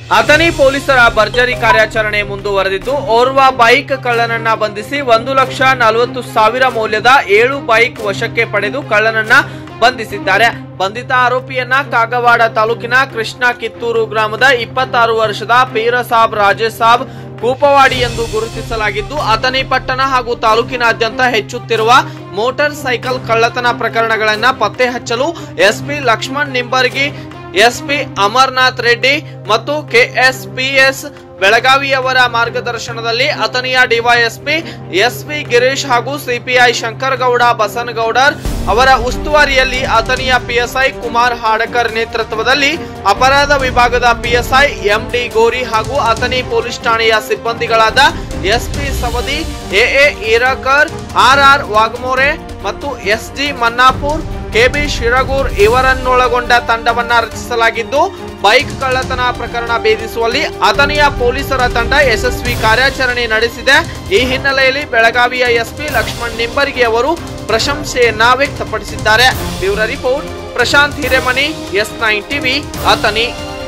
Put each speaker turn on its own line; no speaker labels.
ಅಥಣಿ ಪೊಲೀಸರ ಭರ್ಜರಿ ಕಾರ್ಯಾಚರಣೆ ಮುಂದುವರೆದಿದ್ದು, ಓರ್ವ ಬೈಕ್ ಕಳ್ಳನನ್ನ ಬಂಧಿಸಿ 1,40,000 ಮೌಲ್ಯದ 7 ಬೈಕ್ ವಶಕ್ಕೆ ಪಡೆದು ಕಳ್ಳನನ್ನ ಬಂಧಿಸಿದ್ದಾರೆ. ಬಂಧಿತ ಆರೋಪಿಯನ್ನ ಕಾಗವಾಡ ತಾಲೂಕಿನ ಕೃಷ್ಣ ಕಿತ್ತೂರು ಗ್ರಾಮದ 26 ವರ್ಷದ ಪೀರಸಾಬ್ ರಾಜೇಶ್ ಸಾಬ್ ಕೂಪವಾಡಿ ಎಂದು ಗುರುತಿಸಲಾಗಿದ್ದು, ಅಥಣಿ ಪಟ್ಟಣ ಹಾಗೂ ತಾಲೂಕಿನಾದ್ಯಂತ ಹೆಚ್ಚುತ್ತಿರುವ ಮೋಟಾರ್ ಸೈಕಲ್ ಕಳ್ಳತನ ಪ್ರಕರಣಗಳನ್ನು ಪತ್ತೆ ಹಚ್ಚಲು ಎಸ್ಪಿ ಲಕ್ಷ್ಮಣ್ ನಿಂಬರ್ಗಿ, ಎಸ್ಪಿ ಅಮರನಾಥ್ ರೆಡ್ಡಿ ಮತ್ತು ಕೆಎಸ್ಪಿಎಸ್ ಬೆಳಗಾವಿಯವರ ಮಾರ್ಗದರ್ಶನದಲ್ಲಿ ಅಥಣಿಯ ಡಿವೈಎಸ್ಪಿ ಎಸ್ಪಿ ಗಿರೀಶ್ ಹಾಗೂ ಸಿಪಿಐ ಶಂಕರಗೌಡ ಬಸನಗೌಡರ್ ಅವರ ಉಸ್ತುವಾರಿಯಲ್ಲಿ ಅಥಣಿಯ ಪಿಎಸ್ಐ ಕುಮಾರ್ ಹಾಡಕರ್ ನೇತೃತ್ವದಲ್ಲಿ ಅಪರಾಧ ವಿಭಾಗದ ಪಿಎಸ್ಐ ಎಂಡಿ ಗೋರಿ ಹಾಗೂ ಅಥಣಿ ಪೊಲೀಸ್ ಠಾಣೆಯ ಸಿಬ್ಬಂದಿಗಳಾದ SP Savadi, AA Irakar, RR Waghmore ಮತ್ತು ಎಸ್ಜಿ ಮನ್ನಾಪುರ್, ಕೆಬಿ ಶಿರಗೂರ್ ಇವರನ್ನೊಳಗೊಂಡ ತಂಡವನ್ನ ರಚಿಸಲಾಗಿದ್ದು, ಬೈಕ್ ಕಳ್ಳತನ ಪ್ರಕರಣ ಭೇದಿಸುವಲ್ಲಿ ಅಥಣಿಯ ಪೊಲೀಸರ ತಂಡ ಯಶಸ್ವಿ ಕಾರ್ಯಾಚರಣೆ ನಡೆಸಿದೆ. ಈ ಹಿನ್ನೆಲೆಯಲ್ಲಿ ಬೆಳಗಾವಿಯ ಎಸ್ಪಿ ಲಕ್ಷ್ಮಣ್ ನಿಂಬರ್ಗಿ ಅವರು ಪ್ರಶಂಸೆಯನ್ನ ವ್ಯಕ್ತಪಡಿಸಿದ್ದಾರೆ. Bureau report Prashant Hiremani, S9 TV, Athani.